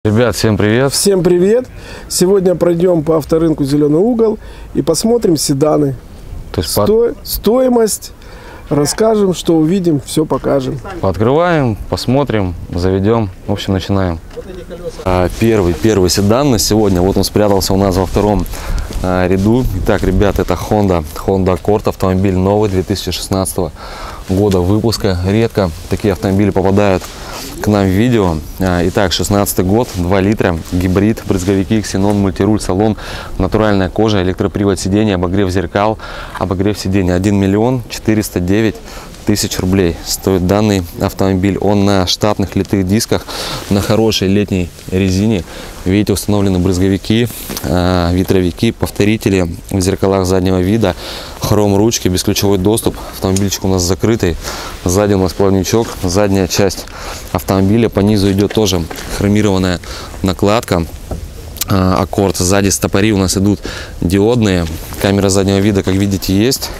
Ребят, всем привет! Всем привет! Сегодня пройдем по авторынку «Зеленый угол» и посмотрим седаны. То есть Стоимость, расскажем, что увидим, все покажем. Пооткрываем, посмотрим, заведем. В общем, начинаем. Первый седан на сегодня. Вот он спрятался у нас во втором ряду. Итак, ребят, это Honda Accord. Автомобиль новый, 2016 года выпуска. Редко такие автомобили попадают к нам в видео. Итак, 16 год, 2 литра, гибрид, брызговики, ксенон, мультируль, салон, натуральная кожа, электропривод сидений, обогрев зеркал, обогрев сидений. 1 миллион 409 тысяч рублей стоит данный автомобиль. Он на штатных литых дисках, на хорошей летней резине. Видите, установлены брызговики, ветровики, повторители в зеркалах заднего вида, хром ручки, бесключевой доступ. Автомобильчик у нас закрытый. Сзади у нас плавничок. Задняя часть автомобиля, по низу идет тоже хромированная накладка. Аккорд. Сзади стопори у нас идут диодные. Камера заднего вида, как видите, есть.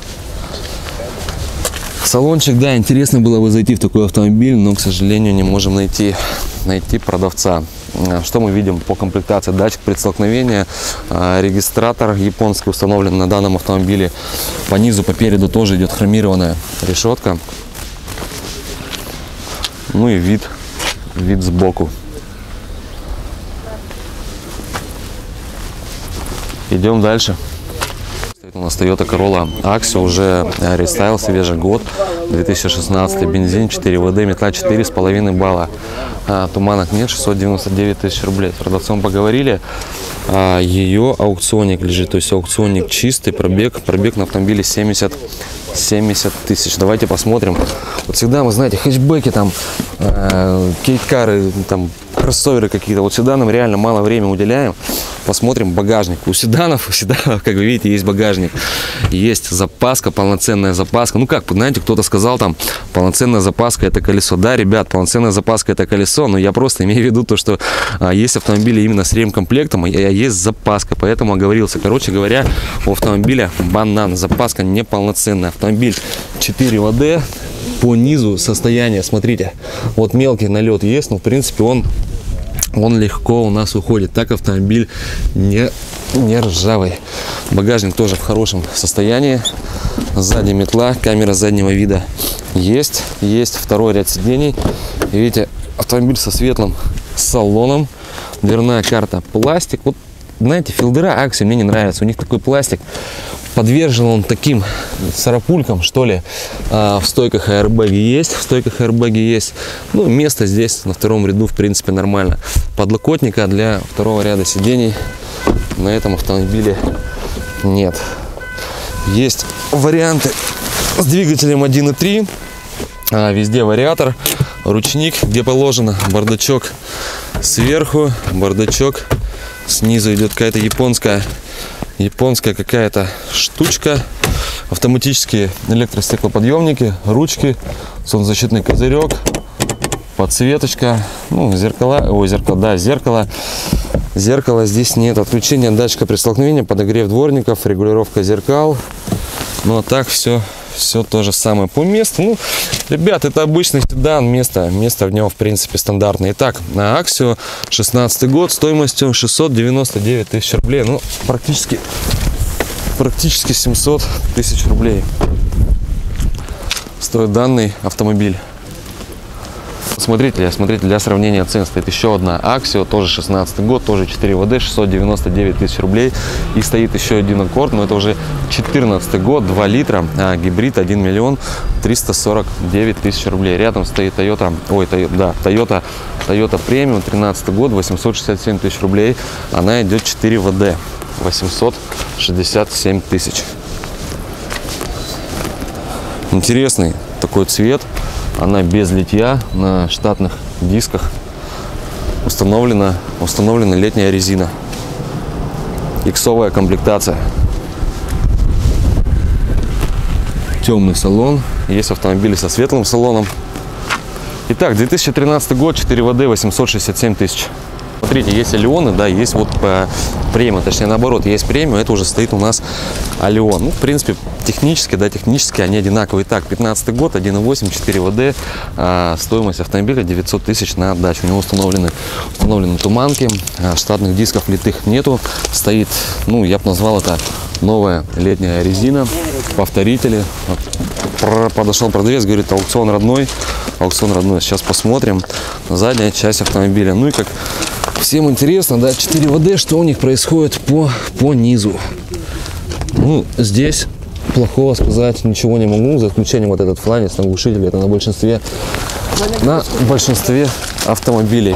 Салончик, да, интересно было бы зайти в такой автомобиль, но, к сожалению, не можем найти продавца. Что мы видим по комплектации? Датчик предстолкновения, регистратор японский установлен на данном автомобиле. По низу, по переду тоже идет хромированная решетка. Ну и вид сбоку. Идем дальше. У нас Toyota Corolla Axio, уже рестайл, свежий год, 2016, бензин, 4 ВД, метла 4,5 балла. Туманок нет, 699 тысяч рублей. С продавцом поговорили. Ее аукционник лежит, то есть аукционник чистый, пробег на автомобиле 70 тысяч. Давайте посмотрим. Вот всегда мы, знаете, хэтчбеки, там, кейткары, там, кроссоверы какие-то. Вот сюда нам реально мало времени уделяем. Посмотрим багажник. У седанов, как вы видите, есть багажник. Есть запаска, полноценная запаска. Ну как, знаете, кто-то сказал там, полноценная запаска — это колесо. Да, ребят, полноценная запаска — это колесо, но я просто имею в виду то, что есть автомобили именно с ремкомплектом, а есть запаска. Поэтому оговорился. Короче говоря, у автомобиля банан. Запаска неполноценная. Автомобиль 4 ВД. По низу состояние, смотрите, вот мелкий налет есть, но в принципе он легко у нас уходит. Так автомобиль не ржавый. Багажник тоже в хорошем состоянии. Сзади метла, камера заднего вида есть второй ряд сидений. Видите, автомобиль со светлым салоном, дверная карта пластик. Вот знаете, филдера Axio мне не нравятся, у них такой пластик. Подвержен он таким царапулькам, что ли. В стойках аэрбэги есть. Ну, место здесь на втором ряду, в принципе, нормально. Подлокотника для второго ряда сидений на этом автомобиле нет. Есть варианты с двигателем 1.3. Везде вариатор, ручник, где положено, бардачок сверху, бардачок снизу идет какая-то японская какая-то штучка. Автоматические электростеклоподъемники, ручки, солнцезащитный козырек, подсветочка, ну, зеркало здесь нет. Отключение датчика предстолкновения, подогрев дворников, регулировка зеркал. Ну а так все то же самое по месту. Ну, ребят, это обычный седан, место в нем в принципе стандартное. Итак, на Axio 16 год, стоимостью 699 тысяч рублей. Ну, практически 700 тысяч рублей стоит данный автомобиль. Смотрите, для сравнения цен стоит еще одна Axio, тоже 16 год, тоже 4 ВД, 699 тысяч рублей. И стоит еще один Accord, но это уже 14 год, 2 литра, гибрид, 1 миллион 349 тысяч рублей. Рядом стоит Toyota Premium, 13 год, 867 тысяч рублей. Она идет 4 ВД, 867 тысяч. Интересный такой цвет. Она без литья, на штатных дисках. Установлена летняя резина. Иксовая комплектация. Темный салон. Есть автомобили со светлым салоном. Итак, 2013 год, 4 ВД, 867 тысяч. Смотрите, есть Алионы, да, есть вот премиум, точнее наоборот, есть премиум, это уже стоит у нас Алион. Ну, в принципе, технически, да, технически они одинаковые. Так, 15 год, 1.8, 4 ВД, стоимость автомобиля 900 тысяч на отдачу. У него установлены туманки, штатных дисков литых нету, стоит, ну, я бы назвал это новая летняя резина, повторители. Подошел продавец, говорит, аукцион родной. Сейчас посмотрим задняя часть автомобиля. Ну и как всем интересно, да, 4 ВД, что у них происходит по низу. Ну, здесь плохого сказать ничего не могу, за исключением вот этот фланец на глушителе. Это на большинстве автомобилей.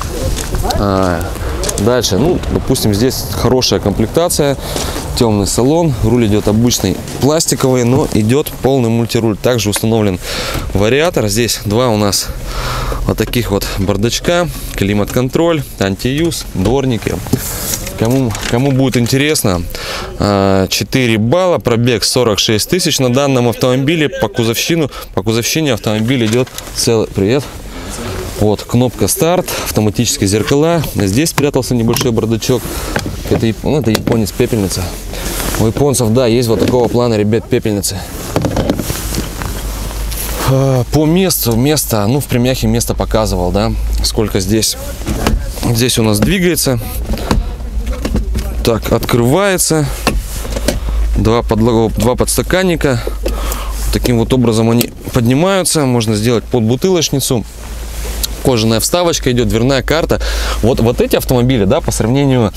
Дальше, ну, допустим, здесь хорошая комплектация, темный салон, руль идет обычный пластиковый, но идет полный мультируль. Также установлен вариатор. Здесь два у нас вот таких вот бардачка, климат-контроль, антиюз, дворники. Кому будет интересно, 4 балла, пробег 46 тысяч на данном автомобиле. По кузовщине автомобиль идет целый. Привет. Вот кнопка старт, автоматические зеркала. Здесь спрятался небольшой бардачок. Это японец, пепельница. У японцев, да, есть вот такого плана, ребят, пепельницы. По месту, ну, в премьяхе место показывал, да, сколько здесь. Здесь у нас двигается. Так, открывается. Два подстаканника. Таким вот образом они поднимаются. Можно сделать под бутылочницу. Кожаная вставочка идет, дверная карта. Вот эти автомобили, да, по сравнению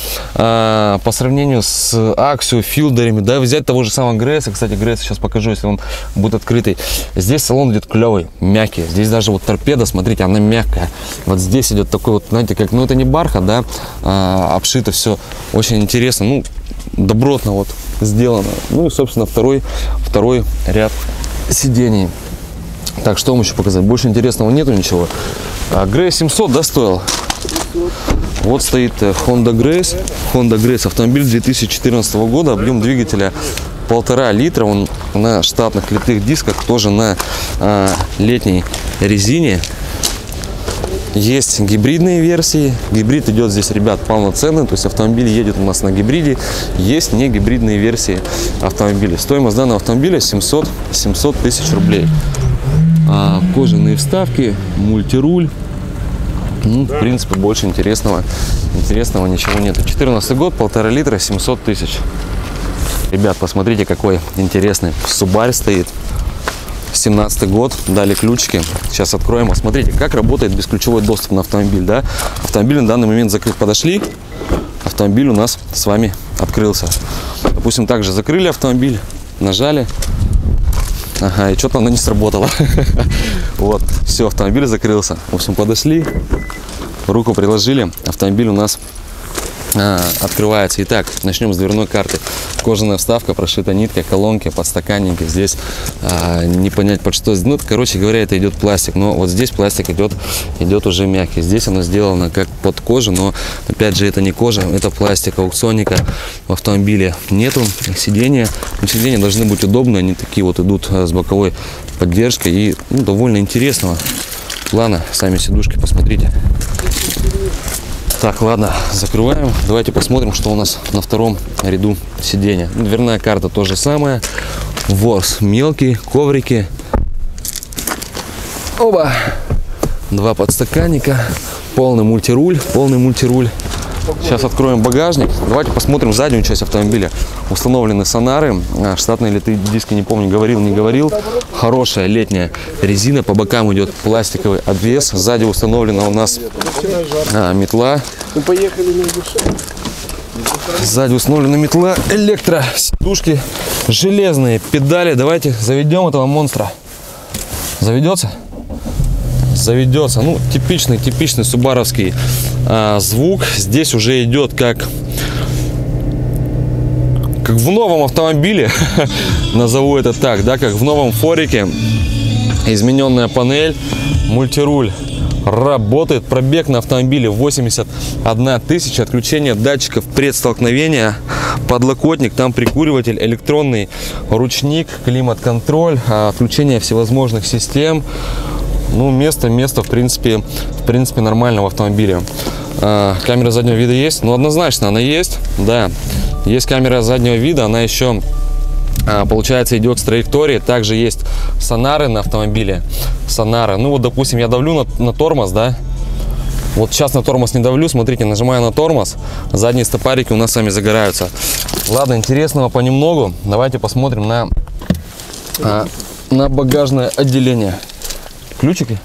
с Axio, Филдерами, да, взять того же самого Грейса. Кстати, Грейс сейчас покажу, если он будет открытый. Здесь салон идет клевый, мягкий. Здесь даже вот торпеда, смотрите, она мягкая. Вот здесь идет такой вот, знаете, как, ну это не бархат, да, обшито все очень интересно, ну, добротно вот сделано. Ну и, собственно, второй ряд сидений. Так, что вам еще показать? Больше интересного нету ничего. Grace 700, да, стоил? Вот стоит Honda Grace, автомобиль 2014 года, объем двигателя 1,5 литра, он на штатных литых дисках, тоже на летней резине. Есть гибридные версии. Гибрид идет здесь, ребят, полноценный, то есть автомобиль едет у нас на гибриде. Есть не гибридные версии автомобиля. Стоимость данного автомобиля 700 тысяч рублей. Кожаные вставки, мультируль. Ну, в принципе, больше интересного ничего нет. 14 год, 1,5 литра, 700 тысяч. Ребят, посмотрите, какой интересный Subaru стоит. 17 год, дали ключики. Сейчас откроем. Смотрите, как работает бесключевой доступ на автомобиль, да? Автомобиль на данный момент закрыт. Подошли, автомобиль у нас с вами открылся. Допустим, также закрыли автомобиль, нажали. Ага, и что-то оно не сработало. Вот, все, автомобиль закрылся. В общем, подошли, руку приложили, автомобиль у нас открывается. Итак, начнем с дверной карты. Кожаная вставка, прошита нитка, колонки, подстаканники. Здесь не понять под что. Ну, короче говоря, это идет пластик. Но вот здесь пластик идет уже мягкий. Здесь оно сделано как под кожу, но опять же это не кожа, это пластик. Аукционника в автомобиле нету. Сиденья должны быть удобные. Они такие вот идут с боковой поддержкой и, ну, довольно интересного плана. Сами сидушки посмотрите. Так, ладно, закрываем. Давайте посмотрим, что у нас на втором ряду сидения. Дверная карта то же самое. Ворс мелкий, коврики. Оба! Два подстаканника. Полный мультируль. Сейчас откроем багажник. Давайте посмотрим заднюю часть автомобиля. Установлены сонары. Штатные литые диски, не помню, говорил, не говорил. Хорошая летняя резина. По бокам идет пластиковый обвес. Сзади установлена у нас метла. Сзади установлена метла. Электросидушки. Железные педали. Давайте заведем этого монстра. Заведется? Заведется. Ну, типичный субаровский звук. Здесь уже идет как в новом автомобиле, назову это так, да, как в новом форике. Измененная панель, мультируль работает. Пробег на автомобиле 81 тысяча. Отключение датчиков предстолкновения, подлокотник, там прикуриватель, электронный ручник, климат-контроль, включение всевозможных систем. Ну, место в принципе нормально в автомобиле. Камера заднего вида есть? Ну, однозначно она есть, да. Есть камера заднего вида, она еще, получается, идет с траектории. Также есть сонары на автомобиле. Сонары. Ну, вот, допустим, я давлю на тормоз, да. Вот сейчас на тормоз не давлю, смотрите, нажимаю на тормоз, задние стопарики у нас сами загораются. Ладно, интересного понемногу. Давайте посмотрим на багажное отделение. Ключики?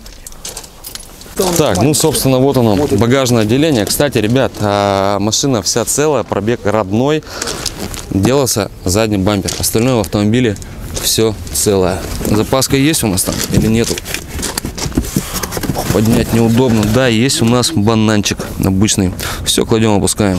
Так, ну, собственно, вот оно, багажное отделение. Кстати, ребят, машина вся целая, пробег родной. Делался задний бампер. Остальное в автомобиле все целое. Запаска есть у нас там или нету? Поднять неудобно. Да, есть у нас бананчик обычный. Все, кладем, опускаем.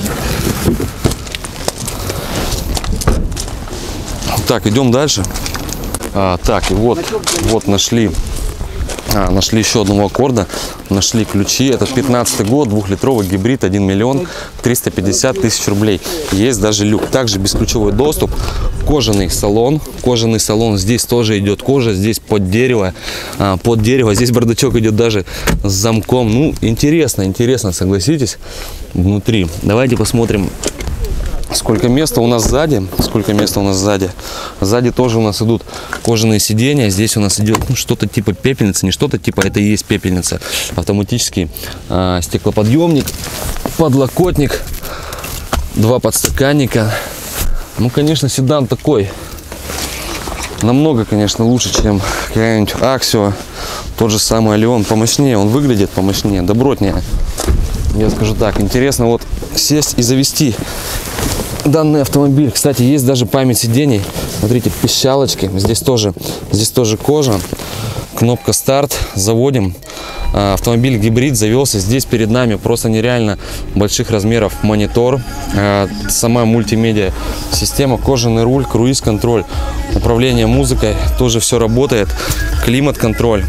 Так, идем дальше. Так, и вот нашли еще одного аккорда. Нашли ключи. Это 15-й год, 2-литровый гибрид, 1 миллион 350 тысяч рублей. Есть даже люк. Также бесключевой доступ. Кожаный салон. Кожаный салон. Здесь тоже идет кожа. Здесь под дерево. Здесь бардачок идет даже с замком. Ну, интересно, согласитесь. Внутри. Давайте посмотрим, сколько места у нас сзади. Сзади тоже у нас идут кожаные сиденья. Здесь у нас идет что-то типа пепельницы. Не что-то типа, это и есть пепельница. Автоматический стеклоподъемник, подлокотник, 2 подстаканника. Ну, конечно, седан такой намного, конечно, лучше, чем какая-нибудь Аксио. Тот же самый Алион. Помощнее он выглядит, помощнее, добротнее. Я скажу так, интересно вот сесть и завести данный автомобиль. Кстати, есть даже память сидений. Смотрите, пищалочки. Здесь тоже кожа. Кнопка старт. Заводим. Автомобиль гибрид завелся. Здесь перед нами просто нереально больших размеров монитор. Сама мультимедиа система, кожаный руль, круиз-контроль, управление музыкой. Тоже все работает. Климат-контроль.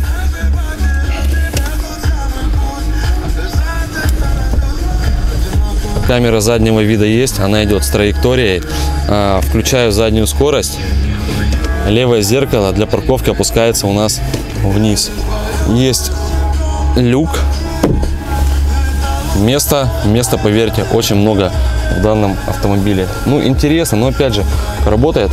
Камера заднего вида есть, она идет с траекторией. Включаю заднюю скорость. Левое зеркало для парковки опускается у нас вниз. Есть люк. Места, поверьте, очень много в данном автомобиле. Ну, интересно, но опять же, работает.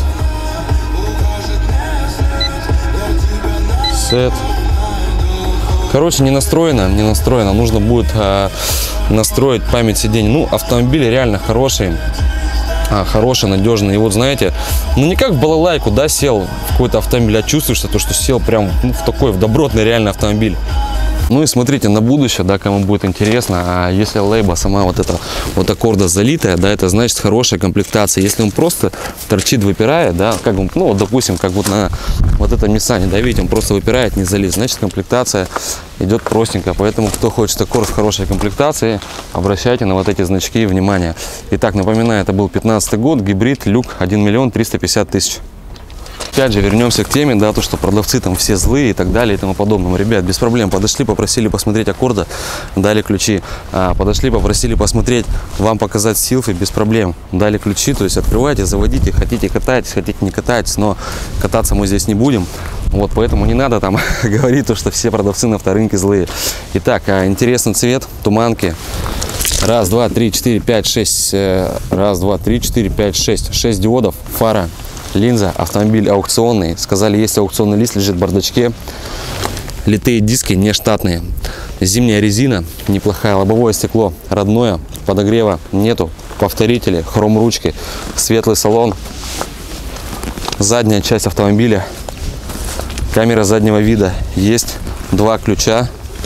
Сет. Короче, не настроено. Нужно будет настроить память сидений. Ну, автомобиль реально хороший, надежный. И вот, знаете, ну, не как в балалайку, да, сел в какой-то автомобиль, а чувствуешь, что сел прям в добротный реальный автомобиль. Ну и смотрите, на будущее, да, кому будет интересно, если лейба сама вот аккорда залитая, да, это значит хорошая комплектация. Если он просто торчит, выпирает, да, как бы, ну, вот, допустим, как вот на вот этом Ниссане, да, видите, он просто выпирает, не залит, значит, комплектация идет простенько. Поэтому, кто хочет аккорд в хорошей комплектации, обращайте на вот эти значки внимание. Итак, напоминаю, это был 15-й год, гибрид, люк, 1 миллион 350 тысяч. Опять же, вернемся к теме, да, то, что продавцы там все злые и так далее и тому подобное. Ребят, без проблем, подошли, попросили посмотреть аккорда, дали ключи. Подошли, попросили посмотреть, вам показать силфи, без проблем, дали ключи, то есть открывайте, заводите, хотите катайтесь, хотите не катайтесь, но кататься мы здесь не будем. Вот, поэтому не надо там говорить то, что все продавцы на авторынке злые. Итак, интересный цвет, туманки. Раз, два, три, четыре, пять, шесть. Раз, два, три, четыре, пять, шесть. 6 диодов, фара. Линза, автомобиль аукционный. Сказали, есть аукционный лист, лежит в бардачке. Литые диски не штатные. Зимняя резина неплохая. Лобовое стекло родное. Подогрева нету. Повторители, хром ручки. Светлый салон. Задняя часть автомобиля. Камера заднего вида. Есть 2 ключа.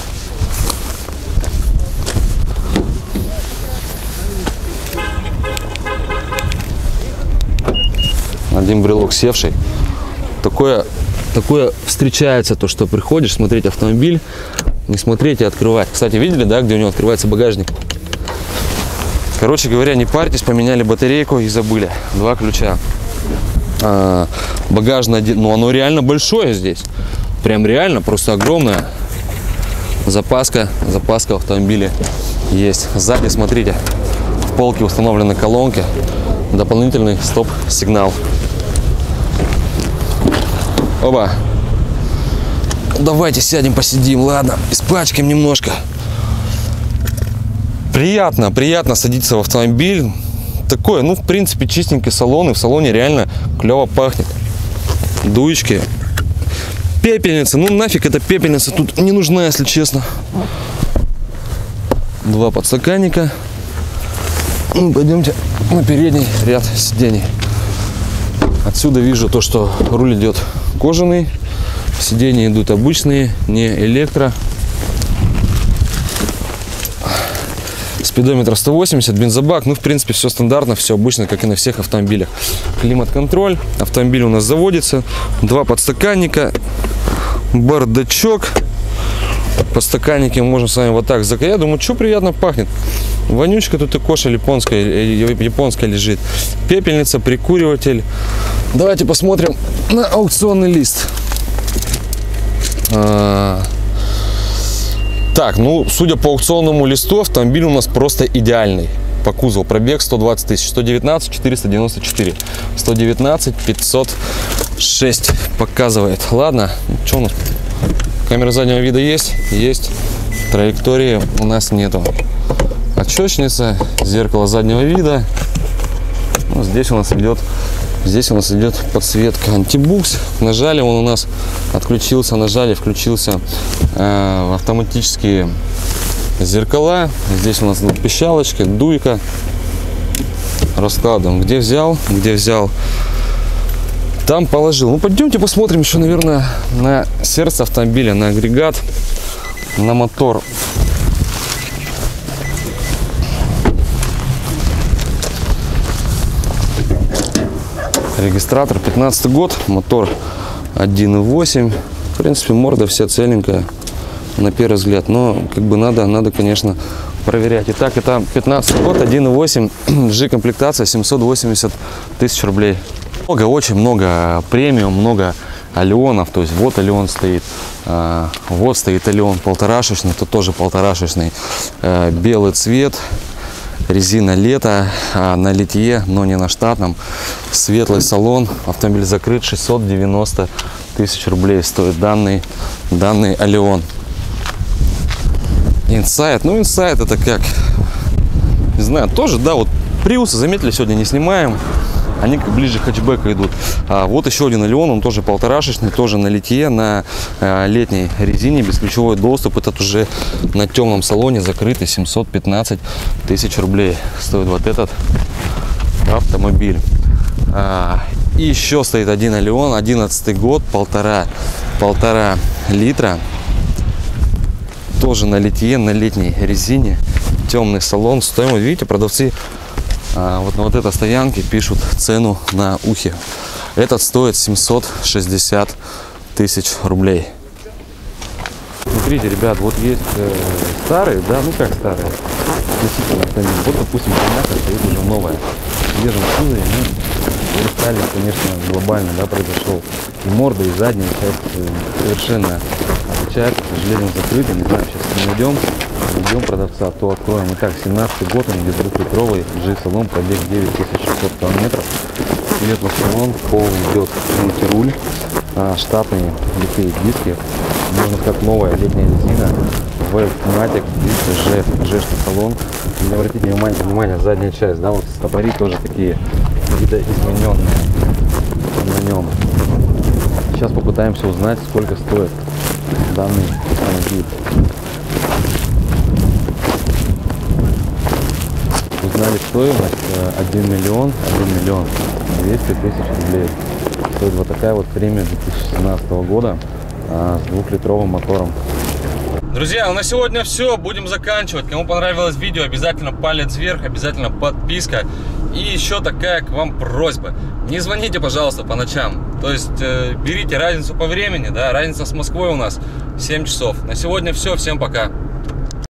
Один брелок севший. Такое встречается, то, что приходишь смотреть автомобиль, не смотреть и открывать. Кстати, видели, да, где у него открывается багажник? Короче говоря, не парьтесь, поменяли батарейку и забыли. 2 ключа. Багажное, ну, оно реально большое здесь. Прям реально, просто огромное. Запаска в автомобиле есть. Сзади, смотрите, в полке установлены колонки. Дополнительный стоп-сигнал. Оба. Давайте сядем, посидим, ладно, испачкаем немножко. Приятно садиться в автомобиль. Такое, ну, в принципе, чистенький салон. И в салоне реально клево пахнет. Дуечки. Пепельница. Ну, нафиг эта пепельница тут не нужна, если честно. 2 подстаканника. Ну, пойдемте на передний ряд сидений. Отсюда вижу то, что руль идет кожаный. Сиденья идут обычные, не электро. Спидометр 180, бензобак. Ну, в принципе, все стандартно, все обычно, как и на всех автомобилях. Климат-контроль. Автомобиль у нас заводится. 2 подстаканника. Бардачок. Подстаканники мы можем с вами вот так закрыть. Я думаю, что приятно пахнет. Вонючка тут и коша японская лежит. Пепельница, прикуриватель. Давайте посмотрим на аукционный лист. Так, ну, судя по аукционному листу, автомобиль у нас просто идеальный. По кузову пробег 120 тысяч, 119 494, 119 506 показывает. Ладно, что у нас? Камера заднего вида есть? Есть. Траектории у нас нету. Отчетчница, зеркало заднего вида. Ну, здесь у нас идет подсветка антибукс. Нажали, он у нас отключился, нажали, включился автоматические зеркала. Здесь у нас пищалочка, дуйка. Раскладываем, где взял, там положил. Ну, пойдемте посмотрим еще, наверное, на сердце автомобиля, на агрегат, на мотор. Регистратор 15 год, мотор 1.8. В принципе, морда вся целенькая на первый взгляд, но как бы надо, конечно, проверять. Итак, это 15 год, 1.8, G-комплектация, 780 тысяч рублей. Очень много премиум, много алионов. То есть вот алион стоит, вот стоит алион полторашечный, тут тоже полторашечный, белый цвет. Резина лето, на литье, но не на штатном. Светлый салон. Автомобиль закрыт. 690 тысяч рублей стоит данный алион. Инсайд. Ну, инсайд это как, не знаю, тоже, да, вот приусы, заметили, сегодня не снимаем. Они как ближе к хэтчбеку идут. Вот еще один алион, он тоже полторашечный, тоже на литье, на летней резине, бесключевой доступ. Этот уже на темном салоне закрытый, 715 тысяч рублей стоит вот этот автомобиль. И еще стоит один алион, 11 год, полтора литра, тоже на литье, на летней резине, темный салон. Стоимость, видите, продавцы вот на вот этой стоянке пишут цену на ухе. Этот стоит 760 тысяч рублей. Смотрите, ребят, вот есть старые, да, ну как старые, вот, допустим, понятно, стоит уже новая, в свежем кузове, ну, рестайлинг, конечно, глобально, да, произошел. И морда, и задняя часть совершенно отличается, к сожалению, закрыта. Не знаю, сейчас найдем продавца, то откроем. Итак, 17 год, он без 2-литровый G-салон, пробег 9600 километров. Светлый салон, полный идет мультируль, штатные литые диски, можно сказать, новая летняя резина, Wave-Matic, G-шный салон. И обратите внимание, задняя часть, да, вот стопори тоже такие видоизмененные на нем. Сейчас попытаемся узнать, сколько стоит данный автомобиль. Узнали стоимость 1 миллион 200 тысяч рублей. Стоит вот такая вот премия 2017 года с 2-литровым мотором. Друзья, на сегодня все, будем заканчивать. Кому понравилось видео, обязательно палец вверх, обязательно подписка. И еще такая к вам просьба: не звоните, пожалуйста, по ночам. То есть берите разницу по времени, да, разница с Москвой у нас 7 часов. На сегодня все, всем пока.